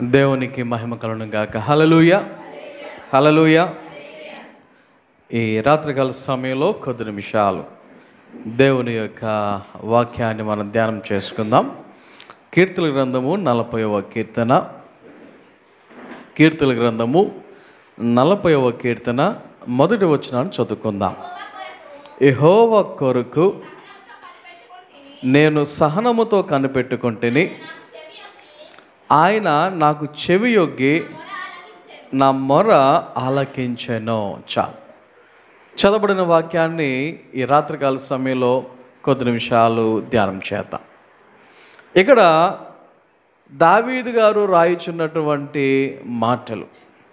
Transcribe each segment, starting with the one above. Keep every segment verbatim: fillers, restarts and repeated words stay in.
దేవునికి మహిమ కలుగును గాక. హల్లెలూయా, హల్లెలూయా. ఈ రాత్రికాల సమయంలో కొద్ది నిమిషాలు దేవుని యొక్క వాక్యాన్ని మనం ధ్యానం చేసుకుందాం. కీర్తన గ్రంథము నలభైవ కీర్తన కీర్తన గ్రంథము నలభైవ కీర్తన మొదటి వచనాన్ని చదువుకుందాం. యెహోవా కొరకు నేను సహనముతో కనిపెట్టుకొంటిని, ఆయన నాకు చెవి యొగ్గి నా మొర ఆలకించెను. చాలు. చదవబడిన వాక్యాన్ని ఈ రాత్రికాల సమయంలో కొద్ది నిమిషాలు ధ్యానం చేద్దాం. ఇక్కడ దావీదు గారు రాయుచున్నటువంటి మాటలు,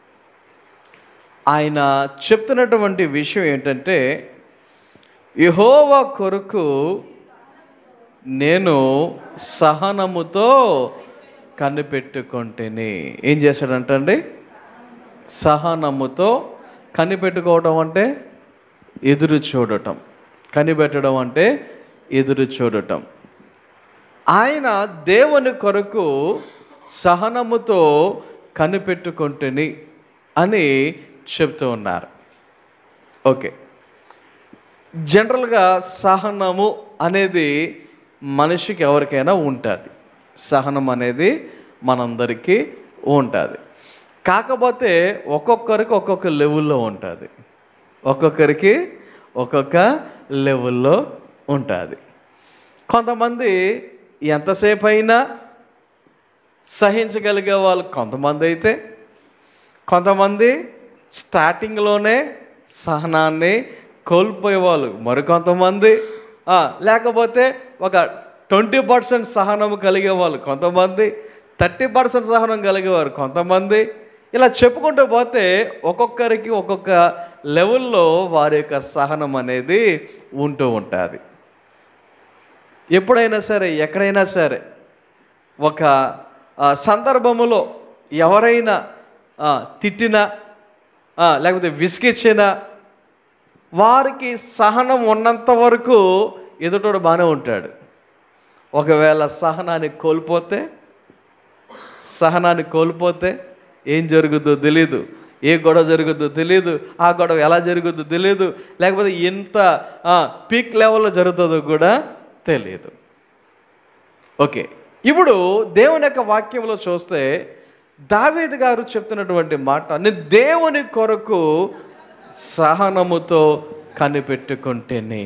ఆయన చెప్తున్నటువంటి విషయం ఏంటంటే, యెహోవా కొరకు నేను సహనముతో కనిపెట్టుకుంటేనే. ఏం చేశాడంటండి? సహనముతో కనిపెట్టుకోవడం అంటే ఎదురు చూడటం, కనిపెట్టడం అంటే ఎదురు చూడటం. ఆయన దేవుని కొరకు సహనముతో కనిపెట్టుకుంటేని అని చెప్తూ ఉన్నారు. ఓకే, జనరల్గా సహనము అనేది మనిషికి ఎవరికైనా ఉంటుంది. సహనం అనేది మనందరికీ ఉంటుంది. కాకపోతే ఒక్కొక్కరికి ఒక్కొక్క లెవెల్లో ఉంటుంది, ఒక్కొక్కరికి ఒక్కొక్క లెవెల్లో ఉంటుంది. కొంతమంది ఎంతసేపు అయినా సహించగలిగే వాళ్ళు కొంతమంది అయితే, కొంతమంది స్టార్టింగ్లోనే సహనాన్ని కోల్పోయే వాళ్ళు మరికొంతమంది, లేకపోతే ఒక ట్వంటీ పర్సెంట్ సహనం కలిగే వాళ్ళు కొంతమంది, థర్టీ పర్సెంట్ సహనం కలిగేవారు కొంతమంది. ఇలా చెప్పుకుంటూ పోతే ఒక్కొక్కరికి ఒక్కొక్క లెవెల్లో వారి యొక్క సహనం అనేది ఉంటూ ఉంటుంది. ఎప్పుడైనా సరే, ఎక్కడైనా సరే, ఒక సందర్భములో ఎవరైనా తిట్టినా లేకపోతే విసిగిచ్చినా వారికి సహనం ఉన్నంత వరకు ఎదుటోడు బాగానే ఉంటాడు. ఒకవేళ సహనాన్ని కోల్పోతే సహనాన్ని కోల్పోతే ఏం జరుగుద్దో తెలీదు, ఏ గొడవ జరుగుద్దో తెలీదు, ఆ గొడవ ఎలా జరుగుద్దో తెలీదు, లేకపోతే ఎంత పీక్ లెవెల్లో జరుగుతుందో కూడా తెలియదు. ఓకే, ఇప్పుడు దేవుని యొక్క వాక్యంలో చూస్తే దావీదు గారు చెప్తున్నటువంటి మాట, నేను దేవుని కొరకు సహనముతో కనిపెట్టుకుంటేనే.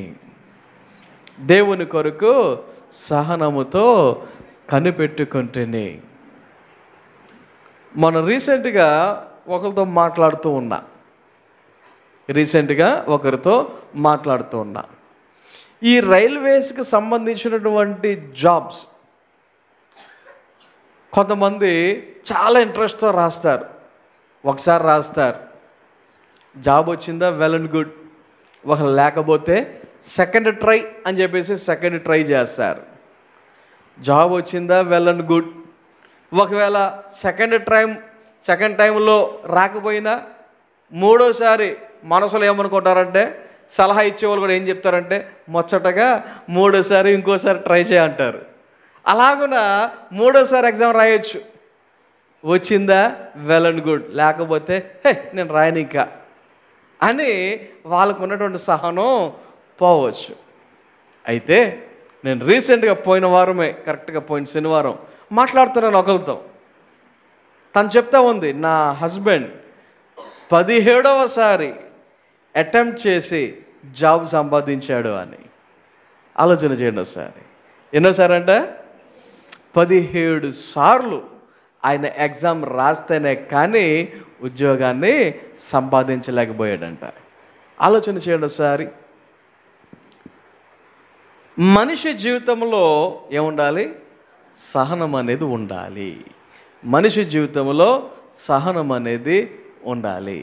దేవుని కొరకు సహనముతో కనిపెట్టుకుంటేనే. మనం రీసెంట్గా ఒకరితో మాట్లాడుతూ ఉన్నా రీసెంట్గా ఒకరితో మాట్లాడుతూ ఉన్నా ఈ రైల్వేస్కి సంబంధించినటువంటి జాబ్స్ కొంతమంది చాలా ఇంట్రెస్ట్తో రాస్తారు. ఒకసారి రాస్తారు, జాబ్ వచ్చిందా, వెల్ అండ్ గుడ్. ఒక లేకపోతే సెకండ్ ట్రై అని చెప్పేసి సెకండ్ ట్రై చేస్తారు. జాబ్ వచ్చిందా, వెల్ అండ్ గుడ్. ఒకవేళ సెకండ్ టైం సెకండ్ టైంలో రాకపోయినా మూడోసారి మనసులో ఏమనుకుంటారంటే, సలహా ఇచ్చేవాళ్ళు కూడా ఏం చెప్తారంటే, ముచ్చటగా మూడోసారి ఇంకోసారి ట్రై చేయంటారు. అలాగున మూడోసారి ఎగ్జామ్ రాయొచ్చు. వచ్చిందా, వెల్ అండ్ గుడ్. లేకపోతే హే నేను రాయను ఇంకా అని వాళ్ళకు ఉన్నటువంటి సహనం పోవచ్చు. అయితే నేను రీసెంట్గా పోయిన వారమే, కరెక్ట్గా పోయిన శనివారం మాట్లాడుతున్నాను ఒకరితో. తను చెప్తా ఉంది, నా హస్బెండ్ పదిహేడవసారి అటెంప్ట్ చేసి జాబ్ సంపాదించాడు అని. ఆలోచన చేయండి ఒకసారి. ఎన్నోసారి అంట? పదిహేడు సార్లు ఆయన ఎగ్జామ్ రాస్తేనే కానీ ఉద్యోగాన్ని సంపాదించలేకపోయాడంట. ఆలోచన చేయండి ఒకసారి. మనిషి జీవితంలో ఏముండాలి? సహనం అనేది ఉండాలి. మనిషి జీవితంలో సహనం అనేది ఉండాలి.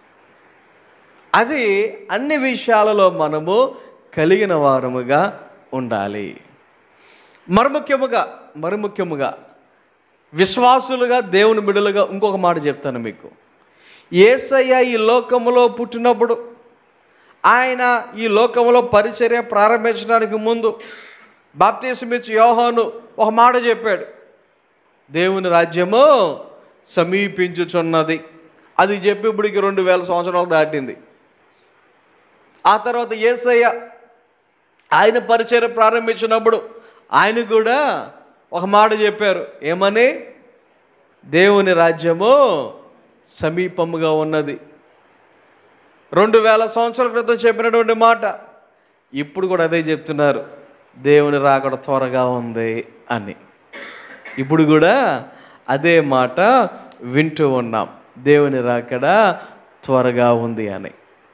అది అన్ని విషయాలలో మనము కలిగిన వారముగా ఉండాలి. మరి ముఖ్యముగా మరి ముఖ్యముగా విశ్వాసులుగా, దేవుని బిడ్డలుగా ఇంకొక మాట చెప్తాను మీకు. యేసయ్య ఈ లోకములో పుట్టినప్పుడు, ఆయన ఈ లోకములో పరిచర్య ప్రారంభించడానికి ముందు బాప్తిస్మం ఇచ్చి యోహాను ఒక మాట చెప్పాడు, దేవుని రాజ్యము సమీపించుచున్నది. అది చెప్పి ఇప్పటికి రెండు వేల సంవత్సరాలు దాటింది. ఆ తర్వాత యేసయ్య ఆయన పరిచర్య ప్రారంభించినప్పుడు ఆయన కూడా ఒక మాట చెప్పారు. ఏమని? దేవుని రాజ్యము సమీపముగా ఉన్నది. రెండు వేల సంవత్సరాల క్రితం చెప్పినటువంటి మాట ఇప్పుడు కూడా అదే చెప్తున్నారు. దేవుని రాకడ త్వరగా ఉంది అని ఇప్పుడు కూడా అదే మాట వింటూ ఉన్నాం. దేవుని రాకడ త్వరగా ఉంది అని.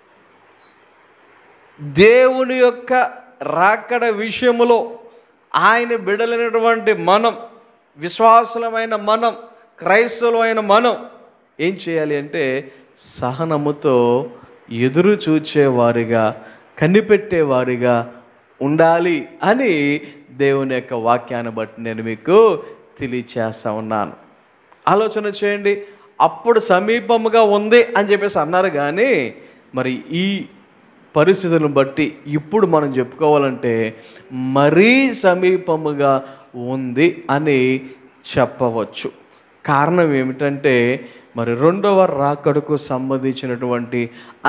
దేవుని యొక్క రాకడ విషయములో ఆయన బిడలైనటువంటి మనం, విశ్వాసులమైన మనం, క్రైస్తవులమైన మనం ఏం చేయాలి అంటే సహనముతో ఎదురు చూచేవారిగా, కనిపెట్టేవారిగా ఉండాలి అని దేవుని యొక్క వాక్యాన్ని బట్టి నేను మీకు తెలియచేస్తా ఉన్నాను. ఆలోచన చేయండి. అప్పుడు సమీపముగా ఉంది అని చెప్పేసి అన్నారు, కానీ మరి ఈ పరిస్థితులను బట్టి ఇప్పుడు మనం చెప్పుకోవాలంటే మరీ సమీపముగా ఉంది అని చెప్పవచ్చు. కారణం ఏమిటంటే మరి రెండవ రాకడకు సంబంధించినటువంటి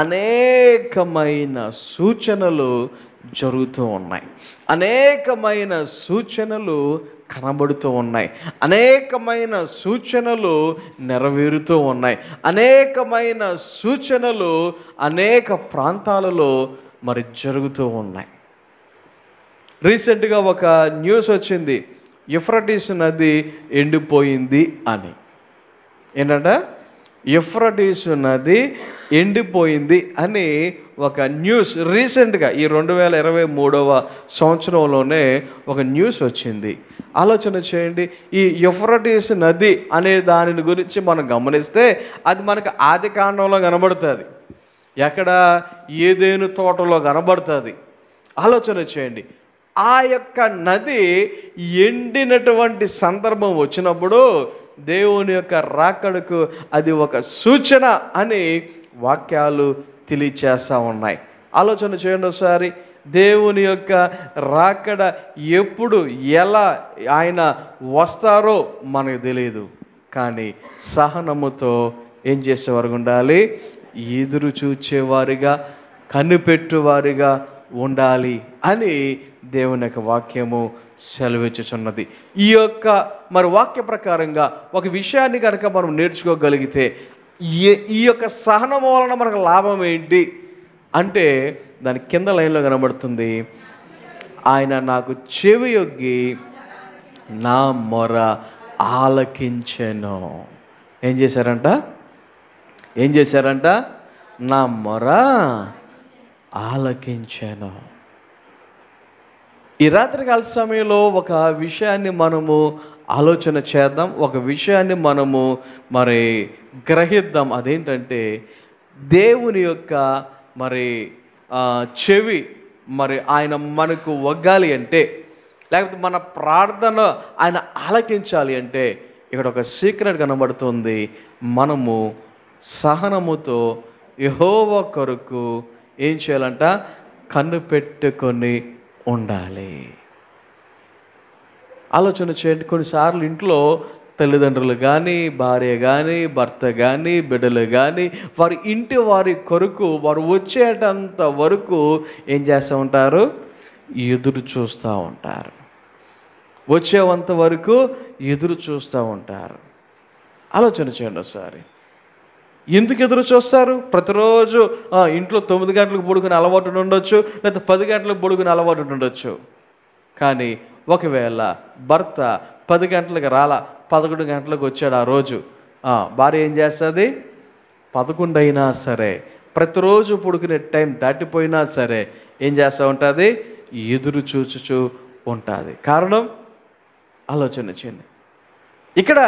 అనేకమైన సూచనలు జరుగుతూ ఉన్నాయి. అనేకమైన సూచనలు కనబడుతూ ఉన్నాయి. అనేకమైన సూచనలు నెరవేరుతూ ఉన్నాయి. అనేకమైన సూచనలు అనేక ప్రాంతాలలో మరి జరుగుతూ ఉన్నాయి. రీసెంట్గా ఒక న్యూస్ వచ్చింది, యూఫ్రటీస్ నది ఎండిపోయింది అని. ఏంటంట? యూఫ్రటీస్ నది ఎండిపోయింది అని ఒక న్యూస్ రీసెంట్గా ఈ రెండు వేల ఇరవై మూడవ సంవత్సరంలోనే ఒక న్యూస్ వచ్చింది. ఆలోచన చేయండి. ఈ యూఫ్రటీస్ నది అనే దాని గురించి మనం గమనిస్తే అది మనకు ఆది కాండంలో కనబడుతుంది. ఎక్కడ? ఏదేను తోటలో కనబడుతుంది. ఆలోచన చేయండి. ఆ యొక్క నది ఎండినటువంటి సందర్భం వచ్చినప్పుడు దేవుని యొక్క రాకడకు అది ఒక సూచన అని వాక్యాలు తెలియచేస్తూ ఉన్నాయి. ఆలోచన చేయండి ఒకసారి. దేవుని యొక్క రాకడ ఎప్పుడు, ఎలా ఆయన వస్తారో మనకు తెలియదు, కానీ సహనముతో ఏం చేసేవారు ఉండాలి? ఎదురు చూచేవారిగా, కనిపెట్టువారిగా ఉండాలి అని దేవుని యొక్క వాక్యము సెలవిచ్చుచున్నది. ఈ యొక్క మరి వాక్య ప్రకారంగా ఒక విషయాన్ని కనుక మనం నేర్చుకోగలిగితే ఈ యొక్క సహనం వలన మనకు లాభం ఏంటి అంటే దాని కింద లైన్లో కనబడుతుంది, ఆయన నాకు చెవి యొగ్గి నా మొర ఆలకించెను. ఏం చేశారంట? ఏం చేశారంట? నా మొర ఆలకించెను. ఈ రాత్రికాల సమయంలో ఒక విషయాన్ని మనము ఆలోచన చేద్దాం, ఒక విషయాన్ని మనము మరి గ్రహిద్దాం. అదేంటంటే దేవుని యొక్క మరి చెవి మరి ఆయన మనకు వగ్గాలి అంటే, లేకపోతే మన ప్రార్థన ఆయన ఆలకించాలి అంటే ఇక్కడ ఒక సీక్రెట్ కనబడుతుంది. మనము సహనముతో యెహోవా కొరకు ఏం చేయాలంట? కన్ను పెట్టుకొని ఉండాలి. ఆలోచన చేయండి. కొన్నిసార్లు ఇంట్లో తల్లిదండ్రులు కానీ, భార్య కానీ, భర్త కానీ, బిడ్డలు కానీ వారి ఇంటి వారి కొరకు వారు వచ్చేటంత వరకు ఏం చేస్తూ ఉంటారు? ఎదురు చూస్తూ ఉంటారు. వచ్చేంత వరకు ఎదురు చూస్తూ ఉంటారు. ఆలోచన చేయండి ఒకసారి. ఎందుకు ఎదురు చూస్తారు? ప్రతిరోజు ఇంట్లో తొమ్మిది గంటలకు పడుకునే అలవాటు ఉండొచ్చు, లేదా పది గంటలకు పడుకునే అలవాటు ఉండొచ్చు. కానీ ఒకవేళ భర్త పది గంటలకు రాలా, పదకొండు గంటలకు వచ్చాడు ఆ రోజు, భార్య ఏం చేస్తుంది? పదకొండు అయినా సరే, ప్రతిరోజు పడుకునే టైం దాటిపోయినా సరే ఏం చేస్తూ ఉంటుంది? ఎదురు చూచుచూ ఉంటుంది. కారణం ఆలోచన చేయండి. ఇక్కడ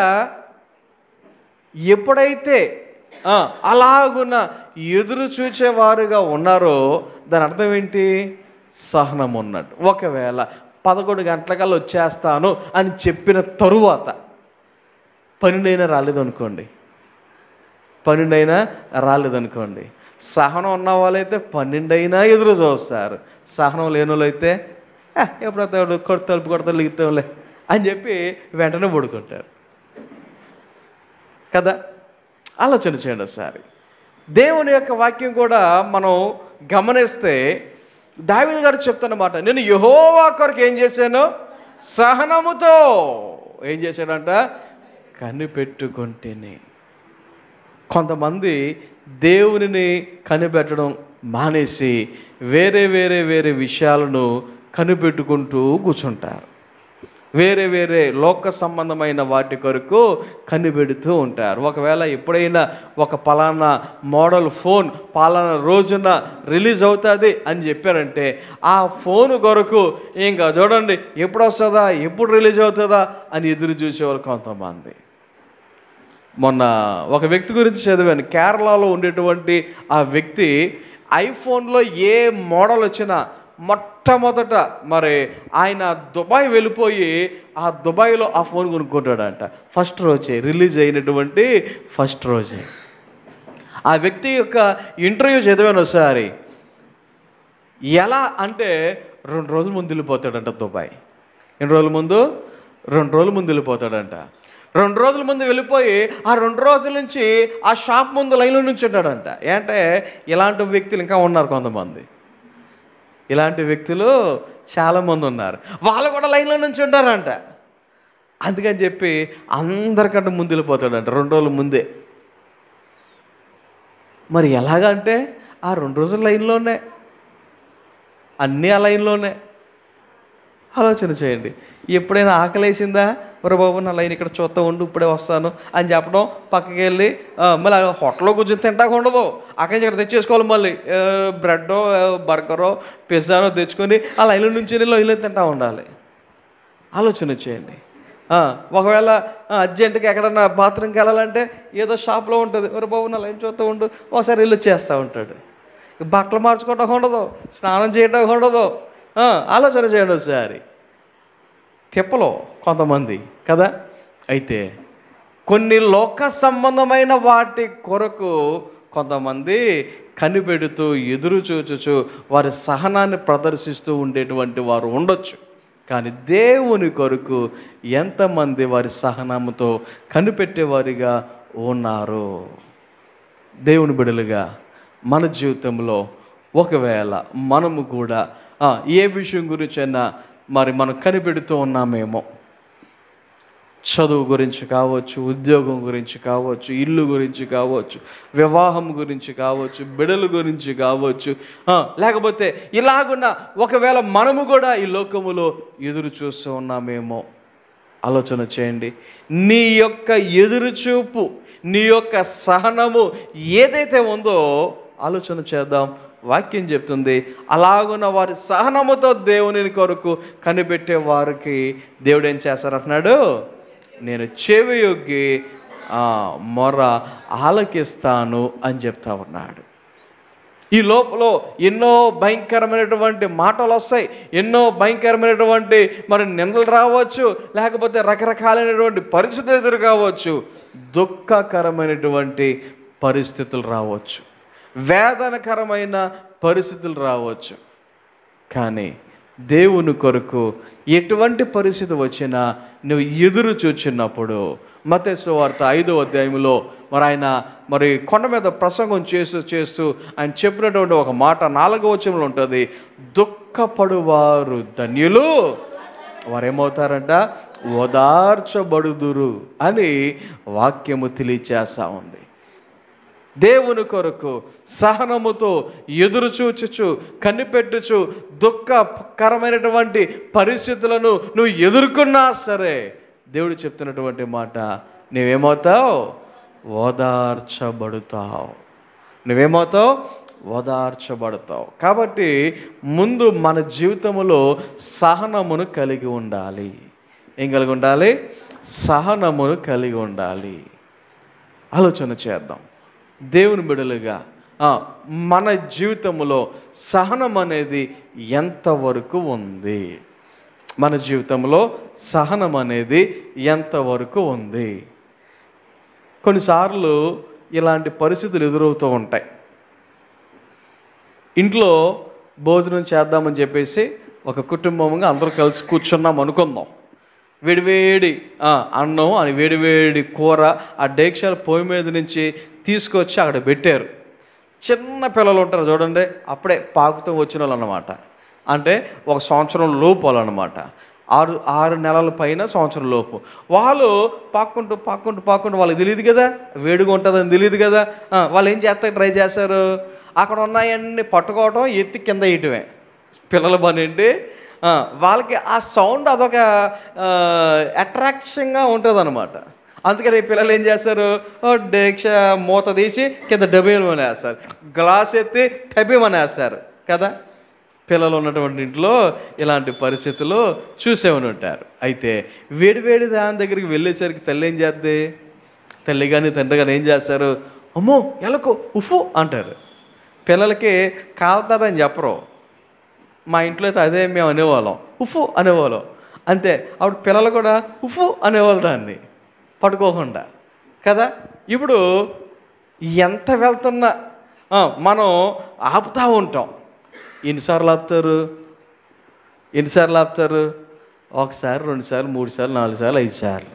ఎప్పుడైతే అలాగున్న ఎదురు చూచేవారుగా ఉన్నారో దాని అర్థం ఏంటి? సహనం ఉన్నట్టు. ఒకవేళ పదకొండు గంటలకల్లా వచ్చేస్తాను అని చెప్పిన తరువాత పన్నెండైనా రాలేదనుకోండి, పన్నెండైనా రాలేదనుకోండి, సహనం ఉన్న వాళ్ళైతే పన్నెండైనా ఎదురు చూస్తారు. సహనం లేని వాళ్ళు అయితే ఎప్పుడైతే కొడత తలుపు కొడత లిగుతాంలే అని చెప్పి వెంటనే పడుకుంటారు. కదా? ఆలోచన చేయండి ఒకసారి. దేవుని యొక్క వాక్యం కూడా మనం గమనిస్తే దావీదు గారు చెప్తున్నమాట, నేను యెహోవా కొరకు ఏం చేశాను? సహనముతో ఏం చేశాడంట? కనిపెట్టుకుంటేనే. కొంతమంది దేవునిని కనిపెట్టడం మానేసి వేరే వేరే వేరే విషయాలను కనిపెట్టుకుంటూ కూర్చుంటారు. వేరే వేరే లోక సంబంధమైన వాటి కొరకు కనిపెడుతూ ఉంటారు. ఒకవేళ ఎప్పుడైనా ఒక పలానా మోడల్ ఫోన్ పలానా రోజున రిలీజ్ అవుతుంది అని చెప్పారంటే ఆ ఫోన్ కొరకు ఇంకా చూడండి ఎప్పుడు వస్తుందా, ఎప్పుడు రిలీజ్ అవుతుందా అని ఎదురు చూసేవారు కొంతమంది. మొన్న ఒక వ్యక్తి గురించి చదివాను. కేరళలో ఉండేటువంటి ఆ వ్యక్తి ఐఫోన్లో ఏ మోడల్ వచ్చినా మొట్టమొదట మరి ఆయన దుబాయ్ వెళ్ళిపోయి ఆ దుబాయ్లో ఆ ఫోన్ కొనుక్కుంటాడంట. ఫస్ట్ రోజే రిలీజ్ అయినటువంటి ఫస్ట్ రోజే. ఆ వ్యక్తి యొక్క ఇంటర్వ్యూ చదివాను ఒకసారి. ఎలా అంటే రెండు రోజుల ముందు వెళ్ళిపోతాడంట దుబాయ్. ఎన్ని రోజుల ముందు? రెండు రోజుల ముందు వెళ్ళిపోతాడంట. రెండు రోజుల ముందు వెళ్ళిపోయి ఆ రెండు రోజుల నుంచి ఆ షాప్ ముందు లైన్లో నుంచి ఉంటాడంట. ఏంటంటే ఇలాంటి వ్యక్తులు ఇంకా ఉన్నారు కొంతమంది. ఇలాంటి వ్యక్తులు చాలామంది ఉన్నారు. వాళ్ళు కూడా లైన్లో నుంచి ఉంటారంట. అందుకని చెప్పి అందరికంటే ముందు వెళ్ళిపోతాడంట రెండు రోజుల ముందే. మరి ఎలాగంటే ఆ రెండు రోజుల లైన్లోనే, అన్నీ ఆ లైన్లోనే. ఆలోచన చేయండి. ఎప్పుడైనా ఆకలేసిందా? ఒరే బాబు నా లైన్ ఇక్కడ చూస్తూ ఉండు, ఇప్పుడే వస్తాను అని చెప్పడం, పక్కకి వెళ్ళి మళ్ళీ హోటల్లో కూర్చొని తింటాక ఉండదు. అక్కడి నుంచి ఇక్కడ తెచ్చేసుకోవాలి. మళ్ళీ బ్రెడ్డో బర్గరో పిజ్జానో తెచ్చుకొని ఆ లైన్లో నుంచి లైన్లో తింటా ఉండాలి. ఆలోచన చేయండి. ఒకవేళ అర్జెంటుగా ఎక్కడన్నా బాత్రూమ్కి వెళ్ళాలంటే ఏదో షాప్లో ఉంటుంది. ఒరే బాబు నా లైన్ చూస్తూ ఉండు, ఒకసారి ఇల్లు చేస్తూ ఉంటాడు. బట్టలు మార్చుకోవటం ఉండదు, స్నానం చేయటం ఉండదు. ఆలోచన చేయండి ఒకసారి. తిప్పలో కొంతమంది కదా. అయితే కొన్ని లోక సంబంధమైన వాటి కొరకు కొంతమంది కనిపెడుతూ ఎదురు చూచుచు వారి సహనాన్ని ప్రదర్శిస్తూ ఉండేటువంటి వారు ఉండొచ్చు. కానీ దేవుని కొరకు ఎంతమంది వారి సహనంతో కనిపెట్టేవారిగా ఉన్నారు? దేవుని బిడ్డలుగా మన జీవితంలో ఒకవేళ మనము కూడా ఏ విషయం గురించైనా మరి మనం కనిపెడుతూ ఉన్నామేమో, చదువు గురించి కావచ్చు, ఉద్యోగం గురించి కావచ్చు, ఇల్లు గురించి కావచ్చు, వివాహం గురించి కావచ్చు, బిడల గురించి కావచ్చు, లేకపోతే ఇలాగున్న ఒకవేళ మనము కూడా ఈ లోకములో ఎదురు చూస్తూ ఉన్నామేమో. ఆలోచన చేయండి. నీ యొక్క ఎదురుచూపు, నీ యొక్క సహనము ఏదైతే ఉందో ఆలోచన చేద్దాం. వాక్యం చెప్తుంది, అలాగున్న వారి సహనముతో దేవుని కొరకు కనిపెట్టే వారికి దేవుడు ఏం చేస్తారంటున్నాడు? నేను చెవియొగ్గి మొర ఆలకిస్తాను అని చెప్తా ఉన్నాడు. ఈ లోపల ఎన్నో భయంకరమైనటువంటి మాటలు వస్తాయి, ఎన్నో భయంకరమైనటువంటి మరి నిందలు రావచ్చు, లేకపోతే రకరకాలైనటువంటి పరిస్థితులు ఎదురు కావచ్చు, దుఃఖకరమైనటువంటి పరిస్థితులు రావచ్చు, వేదనకరమైన పరిస్థితులు రావచ్చు. కానీ దేవుని కొరకు ఎటువంటి పరిస్థితి వచ్చినా నువ్వు ఎదురు చూచినప్పుడు, మత్తయి సువార్త ఐదో అధ్యాయంలో మరి ఆయన మరి కొండ మీద ప్రసంగం చేస్తూ చేస్తూ ఆయన చెప్పినటువంటి ఒక మాట నాలుగో వచనంలో ఉంటుంది, దుఃఖపడువారు ధన్యులు, వారేమవుతారంట? ఓదార్చబడుదురు అని వాక్యము తెలియచేస్తా ఉంది. దేవుని కొరకు సహనముతో ఎదురు చూచుచు కనిపెట్టుచు దుఃఖకరమైనటువంటి పరిస్థితులను నువ్వు ఎదుర్కొన్నా సరే దేవుడు చెప్తున్నటువంటి మాట, నువ్వేమవుతావు? ఓదార్చబడుతావు. నువ్వేమవుతావు? ఓదార్చబడతావు. కాబట్టి ముందు మన జీవితంలో సహనమును కలిగి ఉండాలి. ఏం కలిగి ఉండాలి? సహనమును కలిగి ఉండాలి. ఆలోచన చేద్దాం. దేవుని బిడ్డలుగా మన జీవితంలో సహనం అనేది ఎంతవరకు ఉంది? మన జీవితంలో సహనం అనేది ఎంతవరకు ఉంది? కొన్నిసార్లు ఇలాంటి పరిస్థితులు ఎదురవుతూ ఉంటాయి. ఇంట్లో భోజనం చేద్దామని చెప్పేసి ఒక కుటుంబంగా అందరూ కలిసి కూర్చున్నాం అనుకుందాం. వేడివేడి అన్నం అని వేడివేడి కూర ఆ డేక్షాల పొయ్యి మీద నుంచి తీసుకొచ్చి అక్కడ పెట్టారు. చిన్న పిల్లలు ఉంటారు చూడండి, అప్పుడే పాకుతూ వచ్చిన వాళ్ళు అన్నమాట. అంటే ఒక సంవత్సరం లోపు వాళ్ళు అనమాట. ఆరు ఆరు నెలల పైన సంవత్సరం లోపు వాళ్ళు పాక్కుంటూ పాక్కుంటూ పాక్కుంటూ వాళ్ళకి తెలియదు కదా, వేడిగా ఉంటుందని తెలియదు కదా. వాళ్ళు ఏం చేస్తారు, ట్రై చేస్తారు, అక్కడ ఉన్నాయన్నీ పట్టుకోవటం, ఎత్తి కింద వేయటమే పిల్లల పని ఏంటి. వాళ్ళకి ఆ సౌండ్ అదొక అట్రాక్షన్గా ఉంటుంది అనమాట. అందుకని పిల్లలు ఏం చేస్తారు, డేక్ష మూత తీసి కింద డబ్బేమని వేస్తారు, గ్లాస్ ఎత్తి టబ్బేమని వేస్తారు కదా. పిల్లలు ఉన్నటువంటి ఇంట్లో ఇలాంటి పరిస్థితులు చూసేమని ఉంటారు. అయితే వేడివేడి దాని దగ్గరికి వెళ్ళేసరికి తల్లి ఏం చేద్ది, తల్లి కానీ తండ్రి కానీ ఏం చేస్తారు, అమ్మో ఎలకు ఉఫు అంటారు. పిల్లలకి కాలుతుందని చెప్పరు. మా ఇంట్లో అయితే అదే మేము అనేవాళ్ళం, ఉఫు అనేవాళ్ళం అంతే. అప్పుడు పిల్లలు కూడా ఉఫు అనేవాళ్ళు దాన్ని పట్టుకోకుండా కదా. ఇప్పుడు ఎంత వెళ్తున్నా మనం ఆపుతూ ఉంటాం. ఎన్నిసార్లు ఆపుతారు, ఎన్నిసార్లు ఆపుతారు, ఒకసారి, రెండు సార్లు, మూడు సార్లు, నాలుగు సార్లు, ఐదు సార్లు.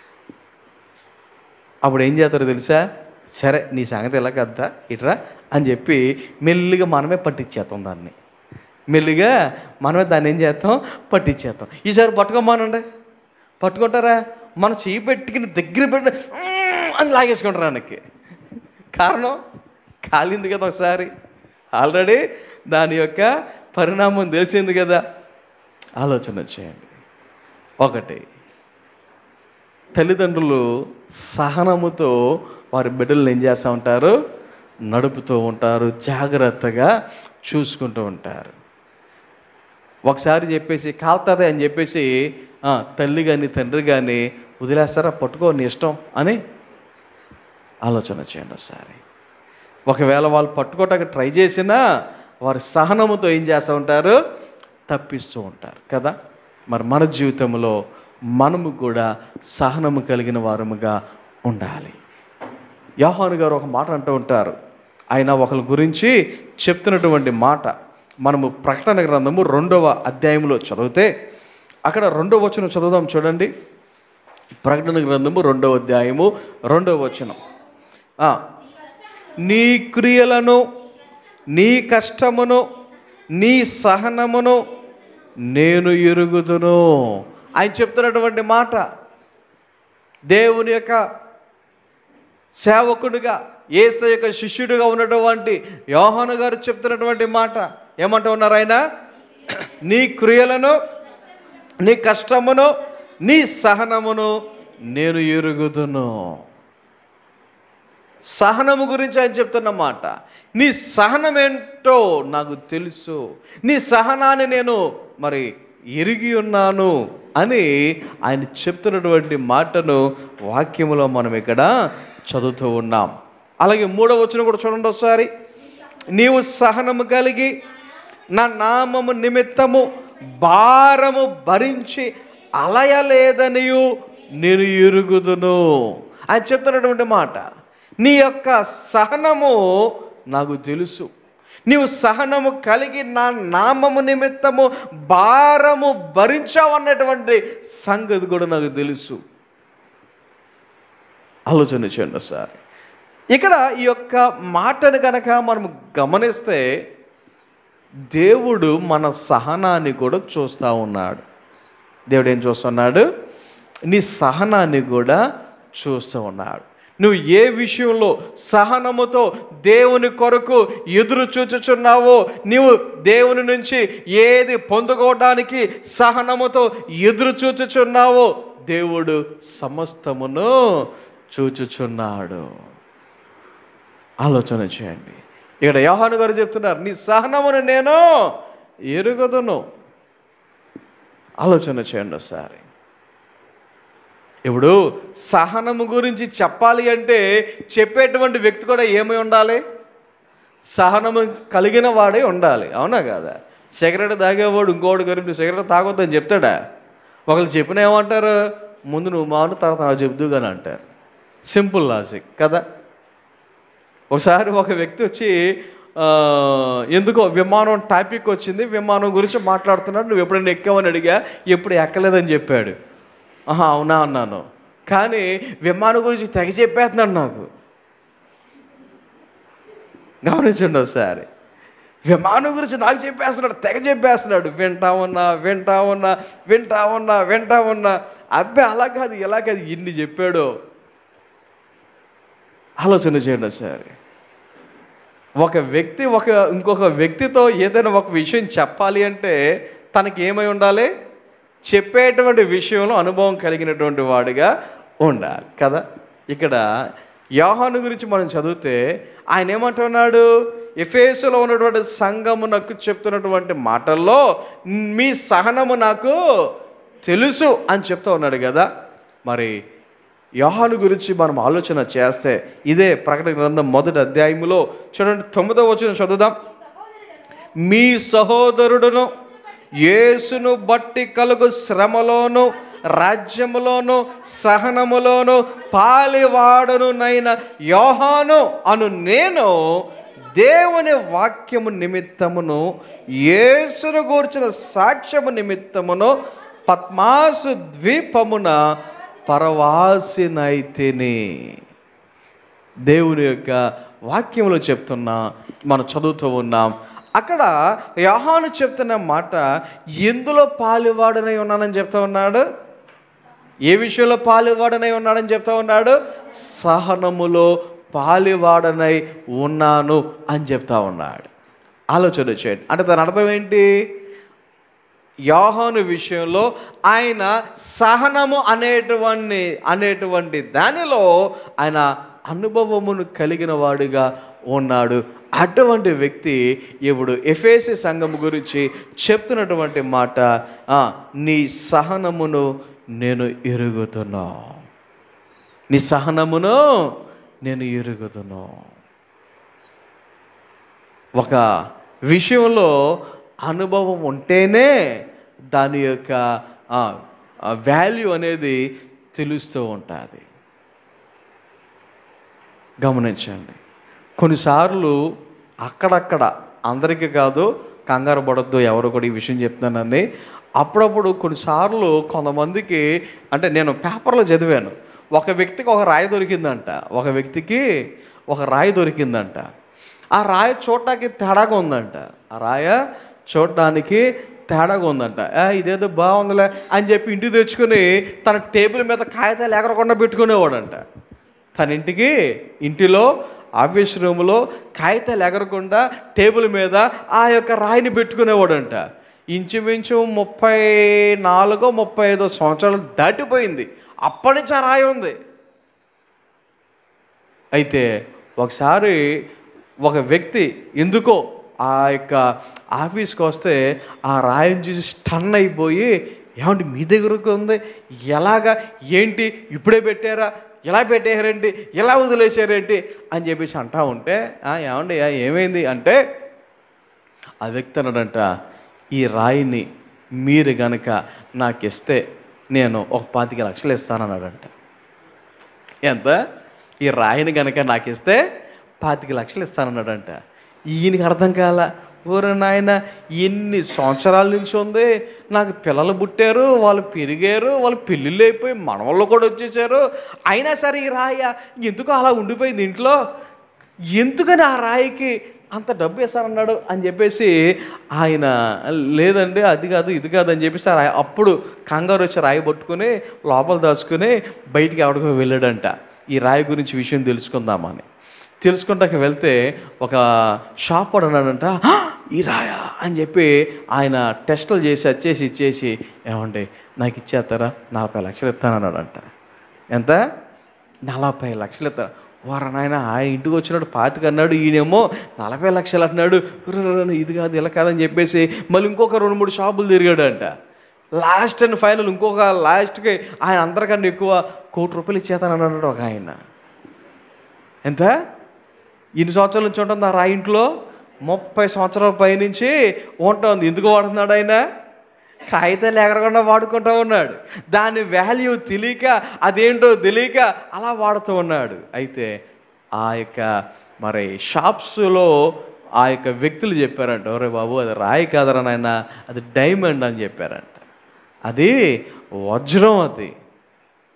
అప్పుడు ఏం చేస్తారో తెలుసా, సరే నీ సంగతి ఎలా కద్దా ఇట్రా అని చెప్పి మెల్లిగా మనమే పట్టించేస్తాం దాన్ని. మెల్లిగా మనమే దాన్ని ఏం చేస్తాం, పట్టించేస్తాం. ఈసారి పట్టుకోమానండి, పట్టుకుంటారా, మన చెయ్యి పెట్టుకుని దగ్గర పెట్టి అని లాగేసుకుంటారు ఆయనకి. కారణం కాలింది కదా ఒకసారి, ఆల్రెడీ దాని యొక్క పరిణామం తెలిసింది కదా. ఆలోచన చేయండి. ఒకటి, తల్లిదండ్రులు సహనముతో వారి బిడ్డలను ఏం చేస్తూ ఉంటారు, నడుపుతూ ఉంటారు, జాగ్రత్తగా చూసుకుంటూ ఉంటారు. ఒకసారి చెప్పేసి కాలుతుంది అని చెప్పేసి తల్లి కానీ తండ్రి కానీ వదిలేస్తారా, పట్టుకో నీ ఇష్టం అని ఆలోచన చేయండి ఒకసారి. ఒకవేళ వాళ్ళు పట్టుకోవటానికి ట్రై చేసినా వారి సహనముతో ఏం చేస్తూ ఉంటారు, తప్పిస్తూ ఉంటారు కదా. మరి మన జీవితంలో మనము కూడా సహనము కలిగిన వారముగా ఉండాలి. యోహాను గారు ఒక మాట అంటూ ఉంటారు. ఆయన ఒకరి గురించి చెప్తున్నటువంటి మాట మనము ప్రకటన గ్రంథము రెండవ అధ్యాయంలో చదివితే అక్కడ రెండవ వచనం చదువుదాం చూడండి. ప్రకటన గ్రంథము రెండవ అధ్యాయము రెండవ వచనం, నీ క్రియలను, నీ కష్టమును, నీ సహనమును నేను ఎరుగుదును. ఆయన చెప్తున్నటువంటి మాట, దేవుని యొక్క సేవకుడిగా, యేసు యొక్క శిష్యుడిగా ఉన్నటువంటి యోహాను గారు చెప్తున్నటువంటి మాట ఏమంటూ ఉన్నారు ఆయన, నీ క్రియలను, నీ కష్టమును, నీ సహనమును నేను ఎరుగుదును. సహనము గురించి ఆయన చెప్తున్నమాట. నీ సహనం ఏంటో నాకు తెలుసు, నీ సహనాన్ని నేను మరి ఎరిగి ఉన్నాను అని ఆయన చెప్తున్నటువంటి మాటను వాక్యములో మనం ఇక్కడ చదువుతూ ఉన్నాం. అలాగే మూడవ వచనం కూడా చూడండి ఒకసారి, నీవు సహనము కలిగి నా నామము నిమిత్తము భారము భరించి అలయలేదనియు నేను ఎరుగుదును. ఆయన చెప్తున్నటువంటి మాట, నీ యొక్క సహనము నాకు తెలుసు, నీవు సహనము కలిగి నా నామము నిమిత్తము భారము భరించావు అన్నటువంటి సంగతి కూడా నాకు తెలుసు. ఆలోచన చేయండి సార్. ఇక్కడ ఈ యొక్క మాటను కనుక మనం గమనిస్తే దేవుడు మన సహనాన్ని కూడా చూస్తూ ఉన్నాడు. దేవుడు ఏం చూస్తున్నాడు, నీ సహనాన్ని కూడా చూస్తూ ఉన్నాడు. నువ్వు ఏ విషయంలో సహనముతో దేవుని కొరకు ఎదురు చూచుచున్నావో, నీవు దేవుని నుంచి ఏది పొందుకోవడానికి సహనముతో ఎదురు చూచుచున్నావో దేవుడు సమస్తమును చూచుచున్నాడు. ఆలోచన చేయండి. ఇక్కడ యోహాను గారు చెప్తున్నారు, నీ సహనమును నేను ఎరుగుదును. ఆలోచన చేయండి ఒకసారి. ఇప్పుడు సహనము గురించి చెప్పాలి అంటే చెప్పేటువంటి వ్యక్తి కూడా ఏమై ఉండాలి, సహనము కలిగిన వాడే ఉండాలి. అవునా కదా? సిగరెట్ తాగేవాడు ఇంకోటి గారు నువ్వు సిగరెట్ తాగొద్దని చెప్తాడా? ఒకళ్ళు చెప్పిన ఏమంటారు, ముందు నువ్వు మాను తర్వాత నాకు చెబుతూ కానీ అంటారు. సింపుల్ లాజిక్ కదా. ఒకసారి ఒక వ్యక్తి వచ్చి ఎందుకో విమానం టాపిక్ వచ్చింది, విమానం గురించి మాట్లాడుతున్నాడు, నువ్వు ఎప్పుడైనా ఎక్కావని అడిగా, ఎప్పుడు ఎక్కలేదని చెప్పాడు. ఆహా అవునా అన్నాను. కానీ విమానం గురించి తెగ చెప్పేస్తున్నాడు నాకు. గమనించండి ఒకసారి, విమానం గురించి నాకు చెప్పేస్తున్నాడు, తెగ చెప్పేస్తున్నాడు. వింటా ఉన్నా వింటా ఉన్నా వింటా ఉన్నా వింటా ఉన్నా అబ్బాయి అలా కాదు ఇలా కాదు ఇన్ని చెప్పాడు. ఆలోచన చేయండి ఒకసారి. ఒక వ్యక్తి ఒక ఇంకొక వ్యక్తితో ఏదైనా ఒక విషయం చెప్పాలి అంటే తనకి ఏమై ఉండాలి? చెప్పేటువంటి విషయంలో అనుభవం కలిగినటువంటి వాడిగా ఉండాలి కదా. ఇక్కడ యోహాను గురించి మనం చదివితే ఆయన ఏమంటున్నాడు? ఎఫెసులో ఉన్నటువంటి సంఘమునకు చెప్తున్నటువంటి మాటల్లో మీ సహనము నాకు తెలుసు అని చెప్తూ ఉన్నాడు కదా. మరి యోహాను గురించి మనం ఆలోచన చేస్తే ఇదే ప్రకటన గ్రంథం మొదటి అధ్యాయములో చూడండి, తొమ్మిదవ వచనం చదువుదాం. మీ సహోదరుడును యేసును బట్టి కలుగు శ్రమలోను రాజ్యములోను సహనములోను పాలివాడనునైన యోహాను అను నేను దేవుని వాక్యము నిమిత్తమును యేసును గూర్చిన సాక్ష్యము నిమిత్తమును పద్మాసు ద్వీపమున పరవాసినైతిని. దేవుని యొక్క వాక్యంలో చెప్తున్నా, మనం చదువుతూ ఉన్నాం. అక్కడ యోహాను చెప్తున్న మాట ఎందులో పాలువాడనై ఉన్నానని చెప్తా ఉన్నాడు? ఏ విషయంలో పాలువాడనై ఉన్నాడని చెప్తా ఉన్నాడు? సహనములో పాలువాడనై ఉన్నాను అని చెప్తా ఉన్నాడు. ఆలోచన చేయండి. అంటే దాని అర్థం ఏంటి? యోహాను విషయంలో ఆయన సహనము అనేటువంటి అనేటువంటి దానిలో ఆయన అనుభవమును కలిగిన వాడిగా ఉన్నాడు. అటువంటి వ్యక్తి ఇప్పుడు ఎఫెసీ సంఘము గురించి చెప్తున్నటువంటి మాట, నీ సహనమును నేను ఎరుగుతున్నా, నీ సహనమును నేను ఎరుగుతున్నా. ఒక విషయంలో అనుభవం ఉంటేనే దాని యొక్క వాల్యూ అనేది తెలుస్తూ ఉంటుంది. గమనించండి. కొన్నిసార్లు అక్కడక్కడ, అందరికీ కాదు, కంగారు పడొద్దు ఎవరు కూడా ఈ విషయం చెప్తున్నానని, అప్పుడప్పుడు కొన్నిసార్లు కొంతమందికి, అంటే నేను పేపర్లో చదివాను, ఒక వ్యక్తికి ఒక రాయి దొరికిందంట. ఒక వ్యక్తికి ఒక రాయి దొరికిందంట. ఆ రాయి చూడటానికి తేడాగా ఉందంట. ఆ రాయ చూడడానికి తేడాగా ఉందంట. ఇదేదో బాగుందిలే అని చెప్పి ఇంటికి తెచ్చుకొని తన టేబుల్ మీద కాగితాలు ఎగరకుండా పెట్టుకునేవాడంట. తన ఇంటికి ఇంటిలో ఆఫీస్ రూమ్లో కాగితాలు ఎగరకుండా టేబుల్ మీద ఆ యొక్క రాయిని పెట్టుకునేవాడంట. ఇంచుమించు ముప్పై నాలుగో ముప్పై ఐదో సంవత్సరాలు దాటిపోయింది. అప్పటి నుంచి ఆ రాయి ఉంది. అయితే ఒకసారి ఒక వ్యక్తి ఎందుకో ఆ యొక్క ఆఫీస్కి వస్తే ఆ రాయిని చూసి స్టన్ అయిపోయి, ఏమంటే మీ దగ్గరకు ఉంది, ఎలాగా, ఏంటి, ఇప్పుడే పెట్టారా, ఎలా పెట్టేశారేంటి, ఎలా వదిలేశారేంటి అని చెప్పేసి అంటా ఉంటే, ఏమండి ఏమైంది అంటే, ఆ వ్యక్తి అన్నాడంట, ఈ రాయిని మీరు గనక నాకు ఇస్తే నేను ఒక పాతిక లక్షలు ఇస్తానన్నాడంట. ఎంత? ఈ రాయిని గనక నాకు ఇస్తే పాతిక లక్షలు ఇస్తానన్నాడంట. ఈయనకి అర్థం కాల. ఊరు నాయన, ఎన్ని సంవత్సరాల నుంచి ఉంది, నాకు పిల్లలు పుట్టారు, వాళ్ళు పెరిగారు, వాళ్ళు పెళ్ళిళ్ళు అయిపోయి మనవాళ్ళు కూడా వచ్చేసారు, అయినా సరే ఈ రాయ ఎందుకు అలా ఉండిపోయింది ఇంట్లో, ఎందుకని ఆ రాయికి అంత డబ్బు ఇస్తానన్నాడు అని చెప్పేసి ఆయన, లేదండి అది కాదు ఇది కాదు అని చెప్పేసి ఆ రాయి, అప్పుడు కంగారు వచ్చి రాయి పట్టుకుని లోపల దాచుకుని బయటికి ఎవడికో వెళ్ళాడంట. ఈ రాయి గురించి విషయం తెలుసుకుందామని. తెలుసుకుంటాక వెళ్తే ఒక షాప్ వాడు అన్నాడంట, ఈ రాయా అని చెప్పి ఆయన టెస్టులు చేసి వచ్చేసి ఇచ్చేసి, ఏమండి నాకు ఇచ్చేస్తారా, నలభై లక్షలు ఇస్తానన్నాడంట. ఎంత? నలభై లక్షలు ఇస్తాను. వారు నాయన, ఆయన ఇంటికి వచ్చినాడు పాతిక అన్నాడు, ఈయనేమో నలభై లక్షలు అంటున్నాడు, ఇది కాదు ఇలా కాదని చెప్పేసి మళ్ళీ ఇంకొక రెండు మూడు షాపులు తిరిగాడంట. లాస్ట్ అండ్ ఫైనల్ ఇంకొక లాస్ట్కి ఆయన అందరికన్నా ఎక్కువ కోటి రూపాయలు ఇచ్చేస్తానన్నాడు ఒక ఆయన. ఎంత? ఇన్ని సంవత్సరాల నుంచి ఉంటుంది ఆ రాయి ఇంట్లో? ముప్పై సంవత్సరాల పైనుంచి ఉంటుంది. ఎందుకు వాడుతున్నాడు ఆయన? కాగితాలు ఎగరకుండా వాడుకుంటూ ఉన్నాడు. దాని వాల్యూ తెలియక, అదేంటో తెలియక అలా వాడుతూ ఉన్నాడు. అయితే ఆ యొక్క మరి షాప్స్లో ఆ యొక్క వ్యక్తులు చెప్పారంట, ఒరే బాబు అది రాయి కాదరా నాయన, అది డైమండ్ అని చెప్పారంట. అది వజ్రం, అది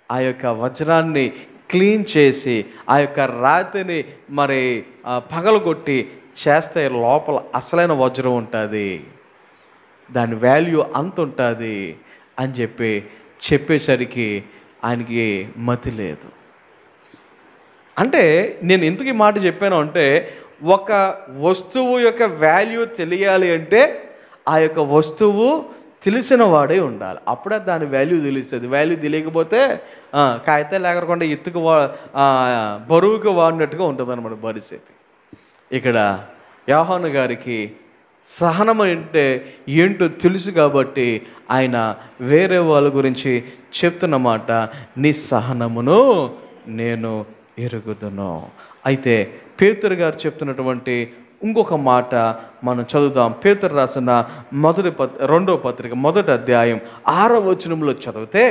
ఆ యొక్క వజ్రాన్ని క్లీన్ చేసి ఆ యొక్క రాతిని మరి పగలగొట్టి చేస్తే లోపల అసలైన వజ్రం ఉంటుంది, దాని వాల్యూ అంత ఉంటుంది అని చెప్పి చెప్పేసరికి ఆయనకి మతి లేదు. అంటే నేను ఎందుకు ఈ మాట చెప్పాను అంటే, ఒక వస్తువు యొక్క వాల్యూ తెలియాలి అంటే ఆ యొక్క వస్తువు తెలిసిన వాడే ఉండాలి, అప్పుడే దాని వాల్యూ తెలుస్తుంది. వాల్యూ తెలియకపోతే కాగితాలు లేకుండా ఎత్తుకు వా బరువుకు వాడినట్టుగా ఉంటుంది అన్నమాట పరిస్థితి. ఇక్కడ యోహాను గారికి సహనం అంటే ఏంటో తెలుసు కాబట్టి ఆయన వేరే వాళ్ళ గురించి చెప్తున్నమాట, నీ సహనమును నేను ఎరుగుదును. అయితే పేతురు గారు చెప్తున్నటువంటి ఇంకొక మాట మనం చదువుదాం. పేతురు రాసిన మొదటి పత్ రెండో పత్రిక మొదటి అధ్యాయం ఆరో వచనంలో చదివితే,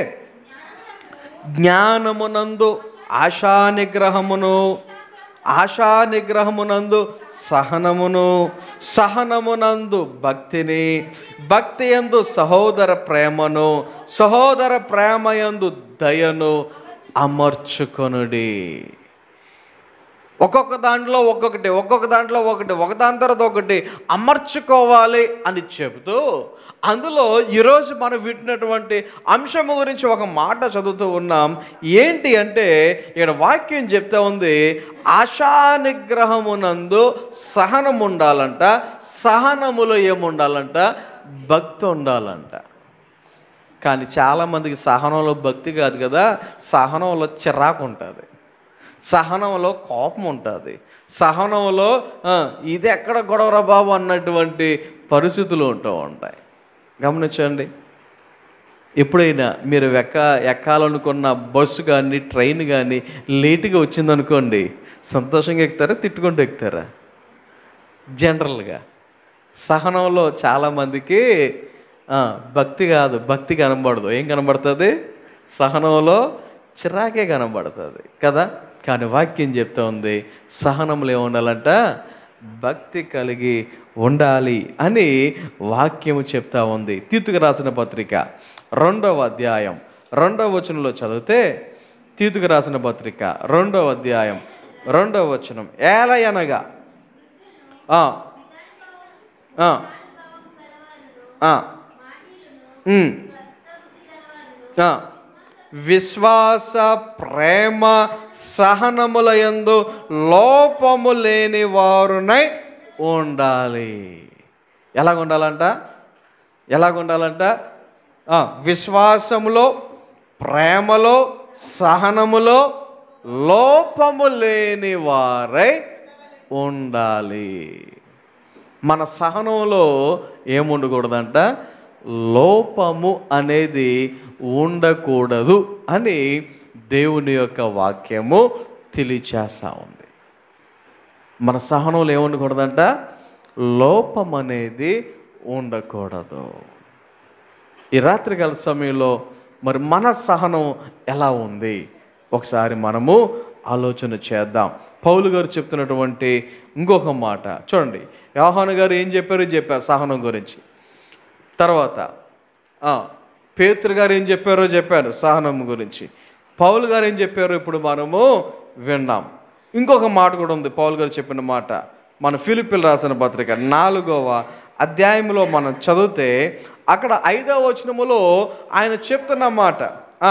జ్ఞానమునందు ఆశా నిగ్రహమును, ఆశా నిగ్రహమునందు సహనమును, సహనమునందు భక్తిని, భక్తి యందు సహోదర ప్రేమను, సహోదర ప్రేమయందు దయను అమర్చుకొనుడి. ఒక్కొక్క దాంట్లో ఒక్కొక్కటి, ఒక్కొక్క దాంట్లో ఒకటి, ఒక దాని తర్వాత ఒకటి అమర్చుకోవాలి అని చెబుతూ, అందులో ఈరోజు మనం వింటున్నటువంటి అంశము గురించి ఒక మాట చదువుతూ ఉన్నాం. ఏంటి అంటే ఇక్కడ వాక్యం చెప్తా ఉంది, ఆశా నిగ్రహమునందు సహనం ఉండాలంట, సహనములో ఏముండాలంట, భక్తి ఉండాలంట. కానీ చాలామందికి సహనంలో భక్తి కాదు కదా, సహనంలో చిరాకు ఉంటుంది, సహనంలో కోపం ఉంటుంది, సహనంలో ఇది ఎక్కడ గొడవరా బాబు అన్నటువంటి పరిస్థితులు ఉంటూ ఉంటాయి. గమనించండి, ఎప్పుడైనా మీరు ఎక్క ఎక్కాలనుకున్న బస్సు కానీ ట్రైన్ కానీ లేటుగా వచ్చిందనుకోండి, సంతోషంగా ఎక్కుతారా, తిట్టుకుంటూ ఎక్కుతారా? జనరల్గా సహనంలో చాలామందికి భక్తి కాదు, భక్తి కనబడదు. ఏం కనబడుతుంది? సహనంలో చిరాకే కనబడుతుంది కదా. కానీ వాక్యం చెప్తా ఉంది, సహనంలో ఏముండాలంట, భక్తి కలిగి ఉండాలి అని వాక్యము చెప్తా ఉంది. తీతుకు రాసిన పత్రిక రెండవ అధ్యాయం రెండవ వచనంలో చదివితే, తీతుకు రాసిన పత్రిక రెండవ అధ్యాయం రెండవ వచనం, ఏలయనగా విశ్వాస ప్రేమ సహనముల యందు లోపము లేని వారునై ఉండాలి. ఎలాగ ఉండాలంట? ఎలాగ ఉండాలంట? విశ్వాసములో, ప్రేమలో, సహనములో లోపము లేని వారై ఉండాలి. మన సహనంలో ఏముండకూడదంట, లోపము అనేది ఉండకూడదు అని దేవుని యొక్క వాక్యము తెలియచేస్తూ ఉంది. మన సహనంలో ఏముండకూడదంట, లోపం అనేది ఉండకూడదు. ఈ రాత్రికాల సమయంలో మరి మన సహనం ఎలా ఉంది ఒకసారి మనము ఆలోచన చేద్దాం. పౌలు గారు చెప్తున్నటువంటి ఇంకొక మాట చూడండి. యోహాను గారు ఏం చెప్పారు చెప్పారు సహనం గురించి. తర్వాత పేతురు గారు ఏం చెప్పారో చెప్పారు సహనం గురించి. పౌలు గారు ఏం చెప్పారో ఇప్పుడు మనము విన్నాం. ఇంకొక మాట కూడా ఉంది పౌలు గారు చెప్పిన మాట. మన ఫిలిప్పీలు రాసిన పత్రిక నాలుగవ అధ్యాయంలో మనం చదివితే అక్కడ ఐదవ వచనములో ఆయన చెప్తున్న మాట,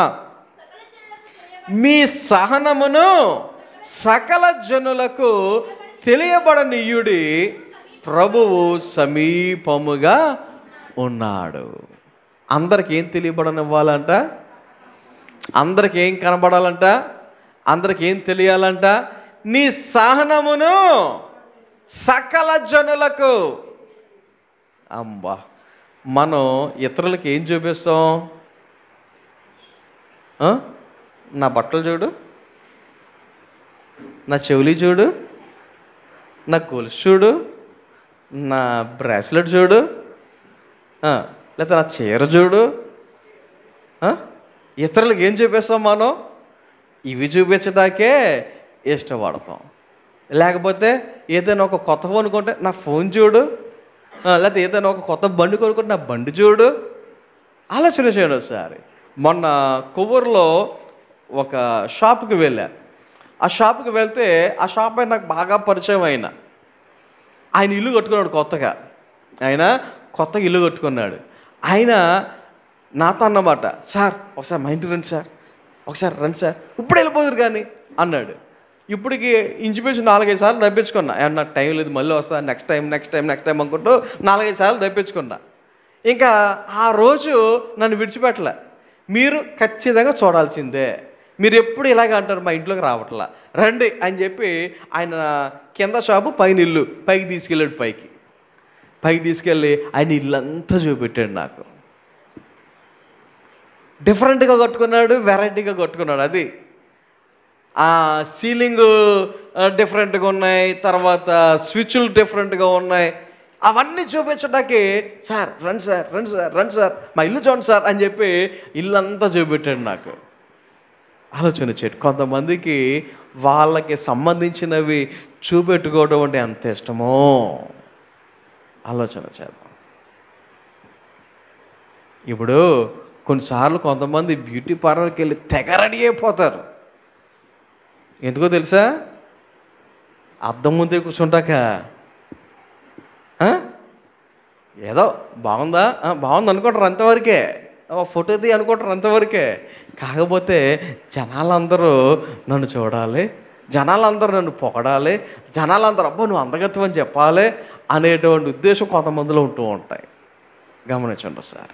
మీ సహనమును సకల జనులకు తెలియబడనీయుడి, ప్రభువు సమీపముగా ఉన్నాడు. అందరికి ఏం తెలియబడనివ్వాలంట? అందరికి ఏం కనబడాలంట? అందరికి ఏం తెలియాలంట? నీ సహనమును సకల జనులకు. అమ్మా, మనం ఇతరులకి ఏం చూపిస్తాం? నా బట్టలు చూడు, నా చెవులి చూడు, నా గొలుసు చూడు, నా బ్రాస్లెట్ చూడు, లేకపోతే నా చీర చూడు. ఇతరులకు ఏం చూపిస్తాం మనం? ఇవి చూపించడానికే ఇష్టపడతాం. లేకపోతే ఏదైనా ఒక కొత్త ఫోన్ కొంటే నా ఫోన్ చూడు, లేకపోతే ఏదైనా ఒక కొత్త బండి కొనుక్కుంటే నా బండి చూడు. ఆలోచన చేయండి ఒకసారి. మొన్న కొవ్వూరులో ఒక షాప్కి వెళ్ళా. ఆ షాప్కి వెళ్తే ఆ షాప్ ఆయన నాకు బాగా పరిచయం. అయిన ఆయన ఇల్లు కట్టుకున్నాడు కొత్తగా. ఆయన కొత్తగా ఇల్లు కట్టుకున్నాడు. ఆయన నాతో అన్నమాట, సార్ ఒకసారి మా ఇంటికి రండి సార్, ఒకసారి రండి సార్, ఇప్పుడు వెళ్ళిపోదురు కానీ అన్నాడు. ఇప్పటికి ఇంచుమించు నాలుగైదు సార్లు తప్పించుకున్నా. నాకు టైం లేదు, మళ్ళీ వస్తా, next time next time next time అనుకుంటూ నాలుగైదు సార్లు తప్పించుకున్నా. ఇంకా ఆ రోజు నన్ను విడిచిపెట్టలే. మీరు ఖచ్చితంగా చూడాల్సిందే, మీరు ఎప్పుడు ఇలాగ అంటారు, మా ఇంట్లోకి రావట్లా, రండి అని చెప్పి ఆయన కింద షాపు పైన ఇల్లు పైకి తీసుకెళ్ళాడు. పైకి పైకి తీసుకెళ్ళి ఆయన ఇల్లంతా చూపెట్టాడు నాకు. డిఫరెంట్గా కట్టుకున్నాడు, వెరైటీగా కట్టుకున్నాడు. అది ఆ సీలింగ్ డిఫరెంట్గా ఉన్నాయి, తర్వాత స్విచ్లు డిఫరెంట్గా ఉన్నాయి. అవన్నీ చూపించడానికి సార్ రండి సార్ రండి సార్ రండి సార్ మా ఇల్లు చూడండి సార్ అని చెప్పి ఇల్లంతా చూపెట్టాడు నాకు. ఆలోచన చేయడు. కొంతమందికి వాళ్ళకి సంబంధించినవి చూపెట్టుకోవడం అంటే ఎంత ఇష్టమో ఆలోచన చేద్దాం. ఇప్పుడు కొన్నిసార్లు కొంతమంది బ్యూటీ పార్లర్కి వెళ్ళి తెగ రెడీ అయిపోతారు. ఎందుకో తెలుసా? అద్దం ముందే కూర్చుంటాక ఏదో బాగుందా బాగుంది అనుకుంటారు, అంతవరకే. ఫోటో తీ అనుకుంటారు, అంతవరకే. కాకపోతే జనాలందరూ నన్ను చూడాలి, జనాలందరూ నన్ను పొగడాలి, జనాలందరూ అబ్బా నువ్వు అందగత్వం అని చెప్పాలి అనేటువంటి ఉద్దేశం కొంతమందిలో ఉంటూ ఉంటాయి. గమనించండి సార్.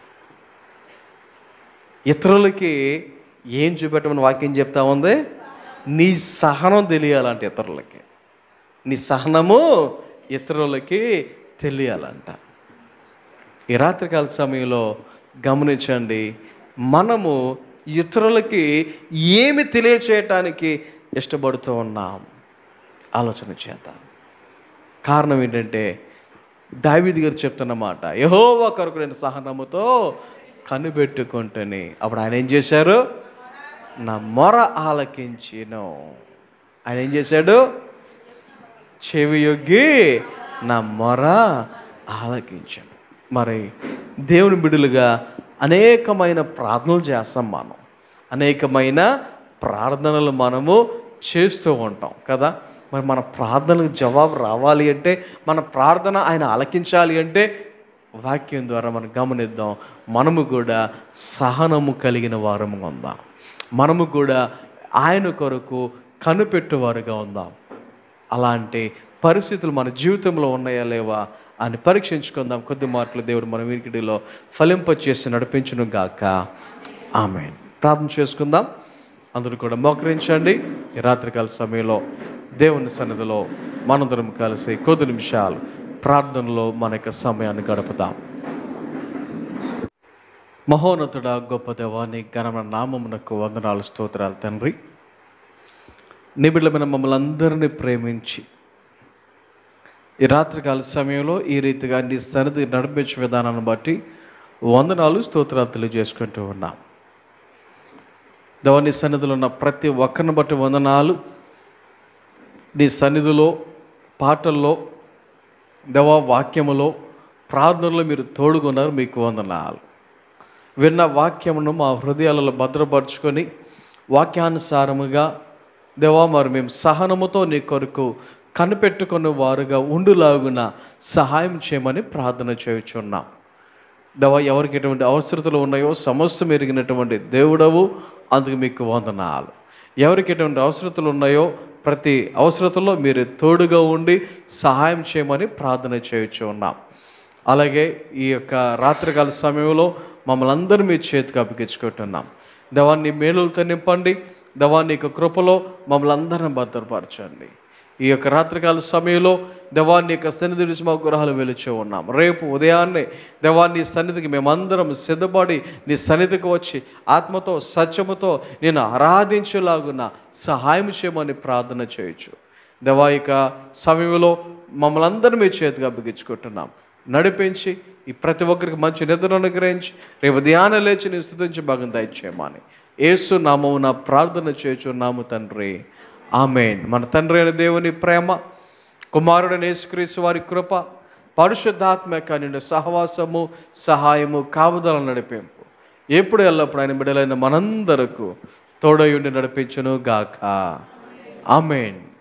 ఇతరులకి ఏం చూపెట్టమని వాక్యం చెప్తా ఉంది? నీ సహనం తెలియాలంట ఇతరులకి. నీ సహనము ఇతరులకి తెలియాలంట. ఈ రాత్రికాల సమయంలో గమనించండి, మనము ఇతరులకి ఏమి తెలియచేయటానికి ఇష్టపడుతూ ఉన్నాం ఆలోచన చేద్దాం. కారణం ఏంటంటే దావీదు గారు చెప్తున్నమాట, యెహోవా కొరకు నేను సహనముతో కనిపెట్టుకుంటేని. అప్పుడు ఆయన ఏం చేశారు? నా మొర ఆలకించిను. ఆయన ఏం చేశాడు? చెవి యొగ్గి నా మొర ఆలకించాను. మరి దేవుని బిడ్డలుగా అనేకమైన ప్రార్థనలు చేస్తాం మనం, అనేకమైన ప్రార్థనలు మనము చేస్తూ ఉంటాం కదా. మరి మన ప్రార్థనలకు జవాబు రావాలి అంటే, మన ప్రార్థన ఆయన ఆలకించాలి అంటే వాక్యం ద్వారా మనం గమనిద్దాం. మనము కూడా సహనము కలిగిన వారముగా ఉందాం. మనము కూడా ఆయన కొరకు కనిపెట్టువారుగా ఉందాం. అలాంటి పరిస్థితులు మన జీవితంలో ఉన్నాయా లేవా అని పరీక్షించుకుందాం. కొద్ది మాటలు దేవుడు మన వినికిడిలో ఫలింపచేసి నడిపించును గాక. ఆమేన్. ప్రార్థన చేసుకుందాం. అందరూ కూడా మోకరించండి. ఈ రాత్రికాల సమయంలో దేవుని సన్నిధిలో మనందరం కలిసి కొద్ది నిమిషాలు ప్రార్థనలో మన యొక్క సమయాన్ని గడుపుదాం. మహోన్నతుడా, గొప్ప దేవాని ఘనమైన నామమునకు వందనాలు, స్తోత్రాలు తండ్రి. నీ బిడ్డలమైన మమ్మల్ని అందరినీ ప్రేమించి ఈ రాత్రికాల సమయంలో ఈ రీతిగా నీ సన్నిధి నడిపించే విధానాన్ని బట్టి వందనాలు, స్తోత్రాలు తెలియజేసుకుంటూ ఉన్నాం. దేవా, నీ సన్నిధిలో ఉన్న ప్రతి ఒక్కరిని బట్టి వందనాలు. నీ సన్నిధిలో, పాటల్లో, దేవా వాక్యములో, ప్రార్థనలో మీరు తోడుగున్నారు, మీకు వందనాలు. విన్న వాక్యమును మా హృదయాలలో భద్రపరుచుకొని వాక్యానుసారముగా దేవా మరి మేము సహనముతో నీ కొరకు కనిపెట్టుకున్న వారుగా ఉండులాగున సహాయం చేయమని ప్రార్థన చేయుచున్నాం. దేవా, ఎవరికి ఎటువంటి అవసరతలు ఉన్నాయో సమస్య మెరిగినటువంటి దేవుడవు, అందుకు మీకు వందనాలు. ఎవరికి ఎటువంటి అవసరతలు ఉన్నాయో ప్రతి అవసరతలో మీరు తోడుగా ఉండి సహాయం చేయమని ప్రార్థన చేయుచు ఉన్నాం. అలాగే ఈ యొక్క రాత్రికాల సమయంలో మమ్మల్ని అందరూ మీ చేతికి అప్పగించుకుంటున్నాం. దేవాన్ని మేలులతో నింపండి. దేవాన్ని యొక్క కృపలో మమ్మల్ని అందరిని భద్రపరచండి. ఈ యొక్క రాత్రికాల సమయంలో దేవాన్ని యొక్క సన్నిధి నుంచి మా గృహాలు వెలుచూ ఉన్నాం. రేపు ఉదయాన్నే దేవాన్ని సన్నిధికి మేమందరం సిద్ధపడి నీ సన్నిధికి వచ్చి ఆత్మతో సత్యముతో నేను ఆరాధించేలాగున సహాయం చేయమని ప్రార్థన చేయొచ్చు. దేవా, యొక్క సమయంలో మమ్మల్ని అందరం మీ చేతికి అప్పగించుకుంటున్నాం. నడిపించి ఈ ప్రతి ఒక్కరికి మంచి నిద్ర అనుగ్రహించి రేపు ధ్యానం లేచి నీ స్తుతించి భాగం దయచేయమని యేసు నామమున ప్రార్థన చేయుచున్నాము తండ్రి. ఆమేన్. మన తండ్రి అయిన దేవుని ప్రేమ, కుమారుడైన యేసుక్రీస్తు వారి కృప, పరిశుద్ధాత్మ యొక్క నిండు సహవాసము, సహాయము, కాపుదల, నడిపింపు ఎప్పుడు ఎల్లప్పుడు ఆయన బిడ్డలైన మనందరకు తోడై ఉండి నడిపించును గాక. ఆమేన్.